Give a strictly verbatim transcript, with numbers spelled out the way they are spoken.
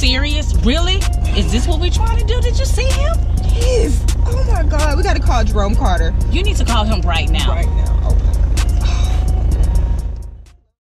serious? Really? Is this what we trying to do? Did you see him? Yes. Oh my God. We got to call Jerome Carter. You need to call him right now. Right now. Okay.